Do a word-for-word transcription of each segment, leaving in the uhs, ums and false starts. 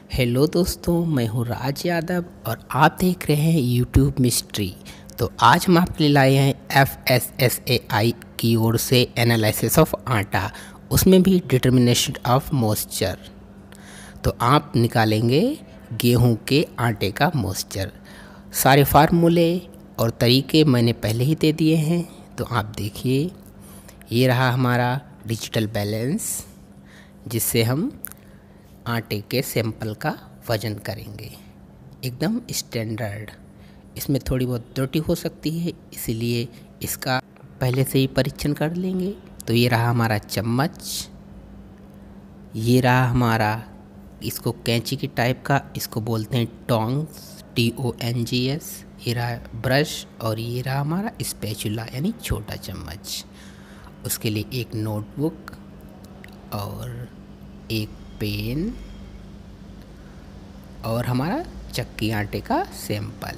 Hello दोस्तों, मैं हूँ राज यादव और आप देख रहे हैं यूट्यूब मिस्ट्री। तो आज हम आपके लिए लाए हैं F S S A I की ओर से एनालिसिस ऑफ आटा, उसमें भी डिटर्मिनेशन ऑफ मॉइस्चर। तो आप निकालेंगे गेहूं के आटे का मॉइस्चर। सारे फार्मूले और तरीके मैंने पहले ही दे दिए हैं, तो आप देखिए। ये रहा हमारा डिजिटल बैलेंस, जिससे हम आटे के सैंपल का वज़न करेंगे, एकदम स्टैंडर्ड। इसमें थोड़ी बहुत त्रुटि हो सकती है, इसीलिए इसका पहले से ही परीक्षण कर लेंगे। तो ये रहा हमारा चम्मच, ये रहा हमारा, इसको कैंची की टाइप का, इसको बोलते हैं tongs, T O N G S. ये रहा ब्रश और ये रहा हमारा स्पैचुला यानी छोटा चम्मच। उसके लिए एक नोटबुक और एक पेन और हमारा चक्की आटे का सैंपल।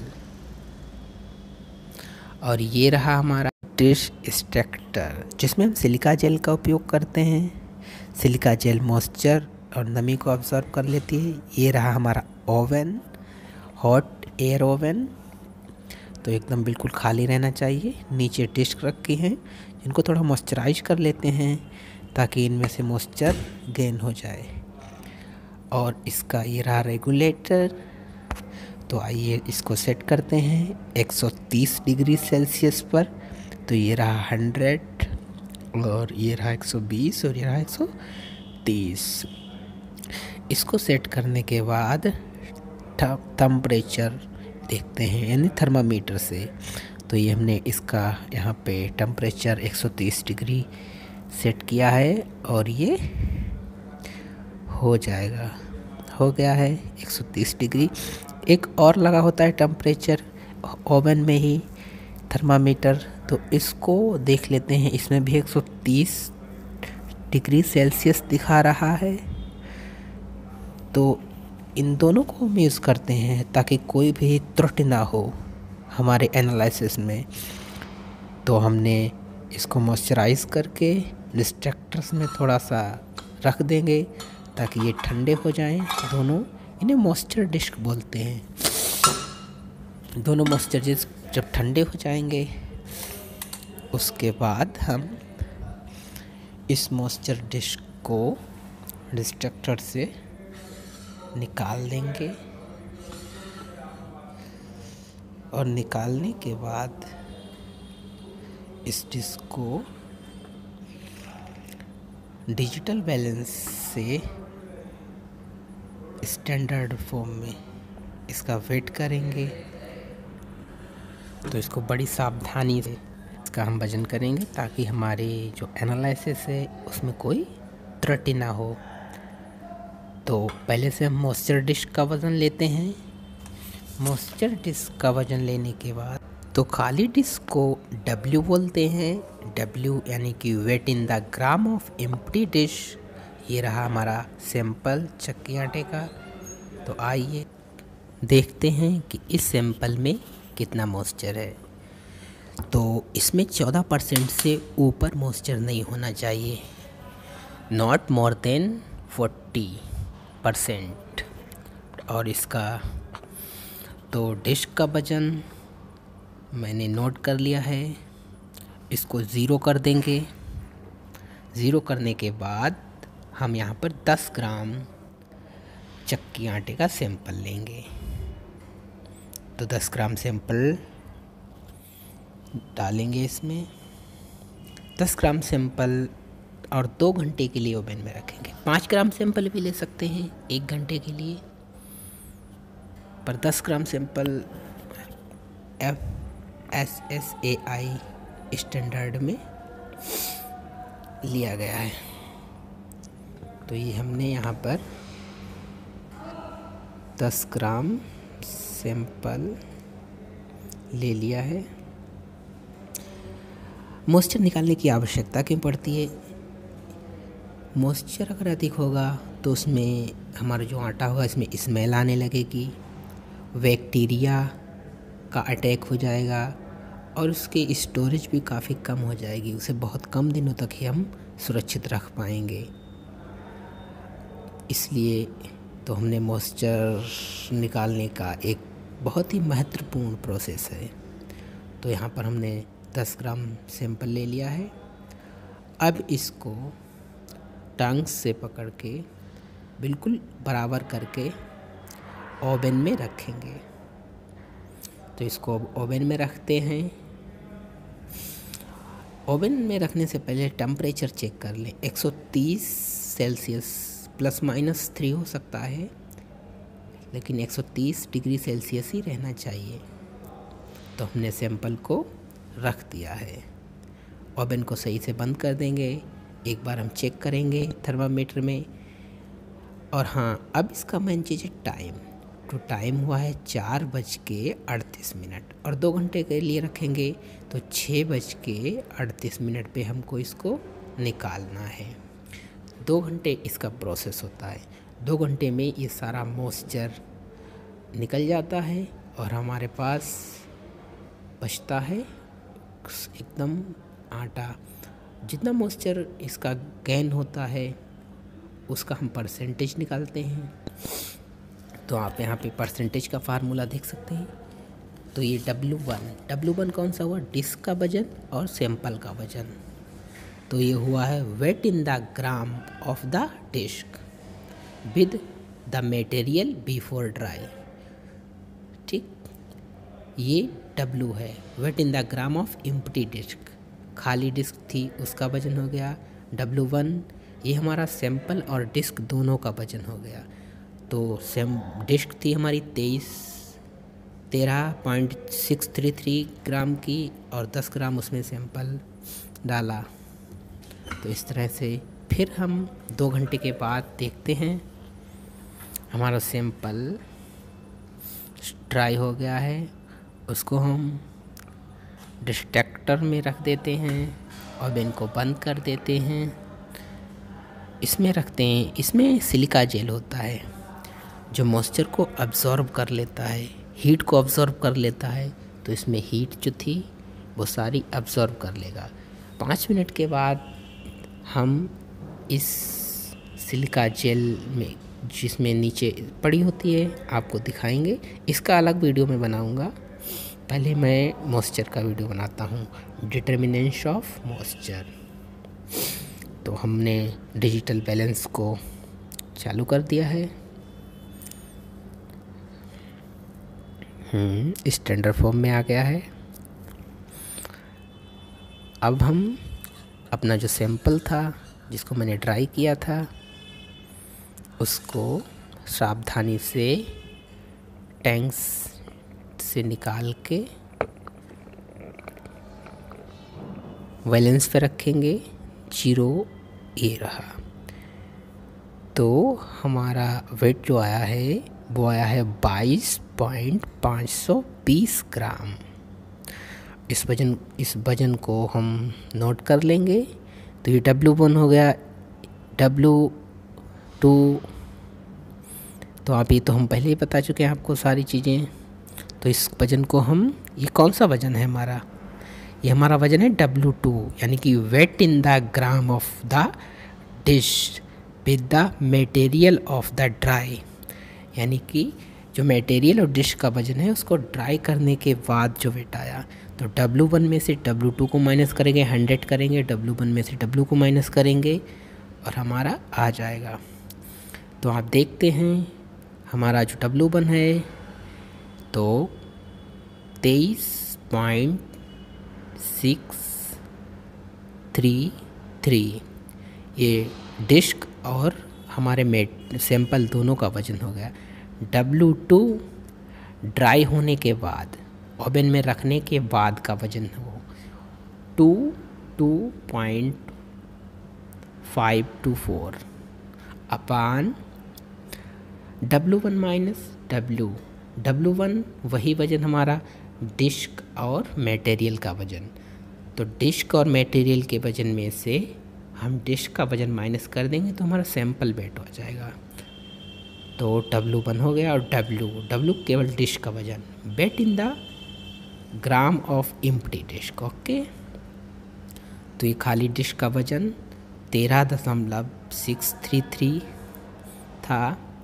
और ये रहा हमारा डिश एक्सट्रैक्टर, जिसमें हम सिलिका जेल का उपयोग करते हैं। सिलिका जेल मॉइस्चर और नमी को ऑब्जर्व कर लेती है। ये रहा हमारा ओवन, हॉट एयर ओवन। तो एकदम बिल्कुल खाली रहना चाहिए। नीचे डिश रखी हैं, जिनको थोड़ा मॉइस्चराइज कर लेते हैं ताकि इनमें से मॉइस्चर गेन हो जाए। और इसका ये रहा रेगुलेटर। तो आइए इसको सेट करते हैं एक सौ तीस डिग्री सेल्सियस पर। तो ये रहा हंड्रेड और ये रहा एक सौ बीस और ये रहा एक सौ तीस। इसको सेट करने के बाद टेम्परेचर देखते हैं, यानी थर्मामीटर से। तो ये हमने इसका यहाँ पे टेम्परेचर एक सौ तीस डिग्री सेट किया है और ये हो जाएगा, हो गया है एक सौ तीस डिग्री। एक और लगा होता है टेम्परेचर ओवन में ही, थर्मामीटर। तो इसको देख लेते हैं, इसमें भी एक सौ तीस डिग्री सेल्सियस दिखा रहा है। तो इन दोनों को हम यूज़ करते हैं ताकि कोई भी त्रुटि ना हो हमारे एनालिसिस में। तो हमने इसको मॉइस्चराइज करके डिस्ट्रैक्टर्स में थोड़ा सा रख देंगे ताकि ये ठंडे हो जाएं दोनों। इन्हें मॉइस्चर डिस्क बोलते हैं। दोनों मॉइस्चर डिस्क जब ठंडे हो जाएंगे, उसके बाद हम इस मॉइस्चर डिस्क को डिस्ट्रैक्टर से निकाल देंगे। और निकालने के बाद इस डिस्क को डिजिटल बैलेंस से स्टैंडर्ड फॉर्म में इसका वेट करेंगे। तो इसको बड़ी सावधानी से इसका हम वज़न करेंगे ताकि हमारे जो एनालिसिस है उसमें कोई त्रुटि ना हो। तो पहले से हम मॉइस्चर डिस्क का वज़न लेते हैं। मॉइस्चर डिस्क का वज़न लेने के बाद तो खाली डिस्क को डब्ल्यू बोलते हैं। डब्ल्यू यानी कि weight in the gram of empty dish. ये रहा हमारा सैंपल चक्की आटे का। तो आइए देखते हैं कि इस सैंपल में कितना मॉइस्चर है। तो इसमें चौदह परसेंट से ऊपर मॉइस्चर नहीं होना चाहिए, not more than forty percent. और इसका तो डिश का वज़न मैंने नोट कर लिया है। इसको ज़ीरो कर देंगे। ज़ीरो करने के बाद हम यहाँ पर दस ग्राम चक्की आटे का सैंपल लेंगे। तो दस ग्राम सैंपल डालेंगे इसमें। दस ग्राम सैंपल और दो घंटे के लिए ओवन में रखेंगे। पाँच ग्राम सैंपल भी ले सकते हैं एक घंटे के लिए, पर दस gram sample F S S A I standard में लिया गया है। तो ये हमने यहाँ पर दस ग्राम सैंपल ले लिया है। मॉइस्चर निकालने की आवश्यकता क्यों पड़ती है? मॉइस्चर अगर अधिक होगा तो उसमें हमारा जो आटा होगा इसमें स्मेल आने लगेगी, बैक्टीरिया का अटैक हो जाएगा और उसकी स्टोरेज भी काफ़ी कम हो जाएगी। उसे बहुत कम दिनों तक ही हम सुरक्षित रख पाएंगे। इसलिए तो हमने मॉइस्चर निकालने का एक बहुत ही महत्वपूर्ण प्रोसेस है। तो यहाँ पर हमने दस ग्राम सैंपल ले लिया है। अब इसको टंग से पकड़ के बिल्कुल बराबर करके ओवन में रखेंगे। तो इसको अब ओवन में रखते हैं। ओवन में रखने से पहले टेम्परेचर चेक कर लें। एक सौ तीस सेल्सियस प्लस माइनस थ्री हो सकता है, लेकिन एक सौ तीस डिग्री सेल्सियस ही रहना चाहिए। तो हमने सैंपल को रख दिया है। ओवन को सही से बंद कर देंगे। एक बार हम चेक करेंगे थर्मामीटर में। और हाँ, अब इसका मेन चीज़ है टाइम। तो टाइम हुआ है चार बज के अड़तीस मिनट और दो घंटे के लिए रखेंगे तो छः बज के अड़तीस मिनट पे हमको इसको निकालना है। दो घंटे इसका प्रोसेस होता है। दो घंटे में ये सारा मॉइस्चर निकल जाता है और हमारे पास बचता है एकदम आटा। जितना मॉइस्चर इसका गेन होता है उसका हम परसेंटेज निकालते हैं। तो आप यहाँ पे परसेंटेज का फार्मूला देख सकते हैं। तो ये डब्ल्यू वन डब्ल्यू वन कौन सा हुआ? डिस्क का वजन और सैंपल का वजन। तो ये हुआ है weight in the gram of the disc with the material before dry. ठीक, ये डब्ल्यू है, weight in the gram of empty disc. खाली डिस्क थी उसका वजन हो गया डब्ल्यू वन। ये हमारा सैंपल और डिस्क दोनों का वजन हो गया। तो सेम डिस्क थी हमारी तेईस तेरह point six three three gram की और दस ग्राम उसमें सैंपल डाला। तो इस तरह से फिर हम दो घंटे के बाद देखते हैं हमारा सैंपल ड्राई हो गया है। उसको हम डिस्टेक्टर में रख देते हैं और इनको बंद कर देते हैं। इसमें रखते हैं, इसमें सिलिका जेल होता है जो मॉइस्चर को अब्जॉर्ब कर लेता है, हीट को अब्जॉर्ब कर लेता है। तो इसमें हीट जो थी वो सारी अब्जॉर्ब कर लेगा। पाँच मिनट के बाद हम इस सिलिका जेल में जिसमें नीचे पड़ी होती है आपको दिखाएंगे। इसका अलग वीडियो मैं बनाऊंगा। पहले मैं मॉइस्चर का वीडियो बनाता हूँ, डिटर्मिनेंस ऑफ मॉइस्चर। तो हमने डिजिटल बैलेंस को चालू कर दिया है। हम्म स्टैंडर्ड फॉर्म में आ गया है। अब हम अपना जो सैंपल था जिसको मैंने ड्राई किया था उसको सावधानी से टैंक्स से निकाल के बैलेंस पे रखेंगे। जीरो ये रहा। तो हमारा वेट जो आया है वो आया है बाईस पॉइंट पाँच सौ बीस ग्राम। इस वजन इस वजन को हम नोट कर लेंगे। तो ये डब्ल्यू वन हो गया, डब्ल्यू टू तो आप ये तो हम पहले ही बता चुके हैं आपको सारी चीज़ें। तो इस वजन को हम, ये कौन सा वजन है हमारा? ये हमारा वजन है डब्ल्यू टू, यानी कि weight in the gram of the dish with the material of the dry. यानी कि जो मटेरियल और डिश का वजन है उसको ड्राई करने के बाद जो वेट आया। तो डब्ल्यू वन में से डब्ल्यू टू को माइनस करेंगे, हंड्रेड करेंगे, डब्ल्यू वन में से डब्ल्यू को माइनस करेंगे और हमारा आ जाएगा। तो आप देखते हैं हमारा जो डब्ल्यू वन है तो तेईस पॉइंट सिक्स थ्री थ्री ये डिस्क और हमारे मेट सैंपल दोनों का वजन हो गया। डब्ल्यू टू ड्राई होने के बाद ओवन में रखने के बाद का वजन हो two two point five two four upon W one minus W W one वही वजन हमारा डिस्क और मटेरियल का वजन। तो डिस्क और मटेरियल के वजन में से हम डिस्क का वजन माइनस कर देंगे तो हमारा सैंपल वेट हो जाएगा। तो डब्ल्यू वन हो गया और डब्ल्यू डब्ल्यू केवल डिस्क का वजन, weight in the gram of empty disc. Okay, तो ये खाली डिस्क का वजन तेरह दशमलव सिक्स थ्री थ्री था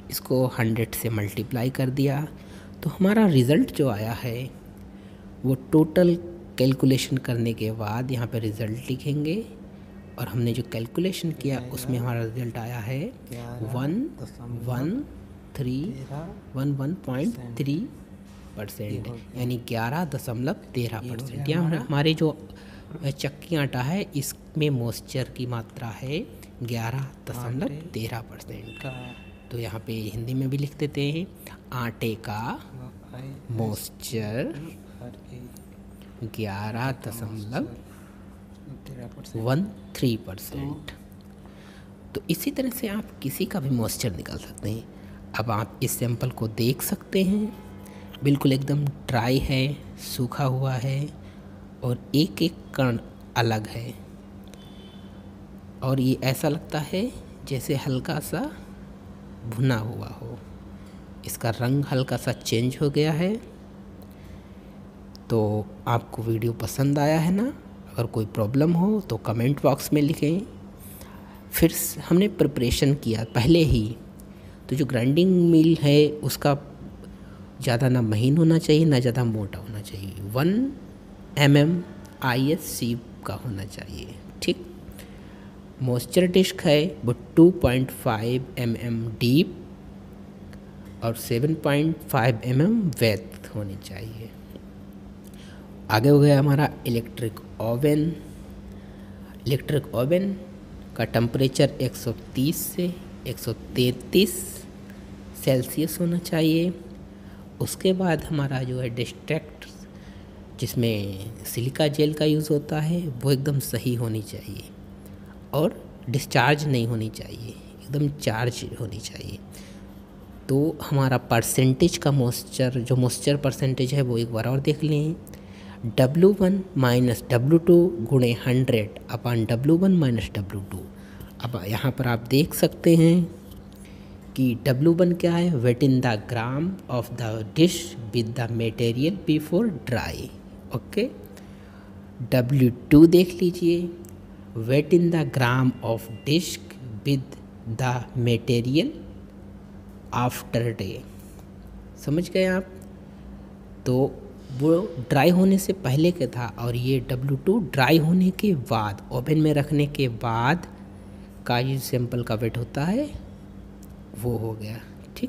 इसको हंड्रेड से मल्टीप्लाई कर दिया तो हमारा रिज़ल्ट जो आया है वो टोटल कैलकुलेशन करने के बाद यहाँ पे रिज़ल्ट लिखेंगे और हमने जो कैलकुलेशन किया उसमें हमारा रिज़ल्ट आया है one one three one one point three percent यानी ग्यारह दशमलव तेरह परसेंट। यहाँ हमारे जो चक्की आटा है इसमें मॉइस्चर की मात्रा है ग्यारह दशमलव तेरह परसेंट। तो यहाँ पे हिंदी में भी लिख देते हैं, आटे का मॉइस्चर ग्यारह दशमलव वन थ्री परसेंट। तो इसी तरह से आप किसी का भी मॉइस्चर निकाल सकते हैं। अब आप इस सैंपल को देख सकते हैं, बिल्कुल एकदम ड्राई है, सूखा हुआ है और एक एक कण अलग है और ये ऐसा लगता है जैसे हल्का सा भुना हुआ हो। इसका रंग हल्का सा चेंज हो गया है। तो आपको वीडियो पसंद आया है ना? अगर कोई प्रॉब्लम हो तो कमेंट बॉक्स में लिखें। फिर हमने प्रिपरेशन किया पहले ही, तो जो ग्राइंडिंग मिल है उसका ज़्यादा ना महीन होना चाहिए ना ज़्यादा मोटा होना चाहिए, one M M I S C का होना चाहिए। ठीक, मॉइस्चर डिस्क है वो two point five M M deep और seven point five M M width होनी चाहिए। आगे हो गया हमारा इलेक्ट्रिक ओवन। इलेक्ट्रिक ओवन का टेम्परेचर एक सौ तीस से एक सौ तैंतीस सेल्सियस होना चाहिए। उसके बाद हमारा जो है डिस्ट्रैक्ट जिसमें सिलिका जेल का यूज़ होता है वो एकदम सही होनी चाहिए और डिस्चार्ज नहीं होनी चाहिए, एकदम चार्ज होनी चाहिए। तो हमारा परसेंटेज का मॉइस्चर जो मॉइस्चर परसेंटेज है वो एक बार और देख लें, W one minus W two गुणे hundred upon W one minus W two. अब यहाँ पर आप देख सकते हैं कि डब्लू वन क्या है, weight in the gram of the dish with the material before dry. Okay, W two देख लीजिए, weight in the gram of dish with the material after dry. समझ गए आप? तो वो ड्राई होने से पहले का था और ये डब्लू टू ड्राई होने के बाद ओवन में रखने के बाद का ये सैंपल का वेट होता है वो हो गया। ठीक,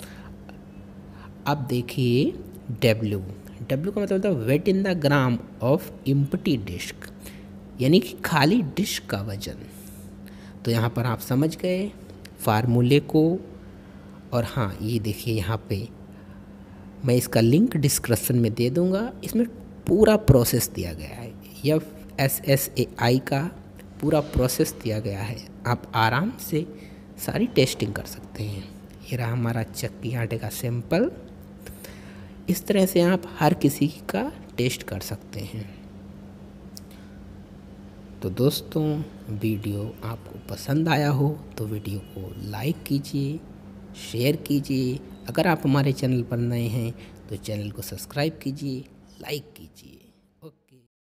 अब देखिए डब्ल्यू डब्ल्यू का मतलब होता है weight in the gram of empty disc, यानी कि खाली डिस्क का वजन। तो यहाँ पर आप समझ गए फार्मूले को। और हाँ, ये देखिए यहाँ पे मैं इसका लिंक डिस्क्रिप्शन में दे दूँगा। इसमें पूरा प्रोसेस दिया गया है, F S S A I का पूरा प्रोसेस दिया गया है। आप आराम से सारी टेस्टिंग कर सकते हैं। ये रहा हमारा चक्की आटे का सैंपल। इस तरह से आप हर किसी का टेस्ट कर सकते हैं। तो दोस्तों, वीडियो आपको पसंद आया हो तो वीडियो को लाइक कीजिए, शेयर कीजिए। अगर आप हमारे चैनल पर नए हैं तो चैनल को सब्सक्राइब कीजिए, लाइक कीजिए।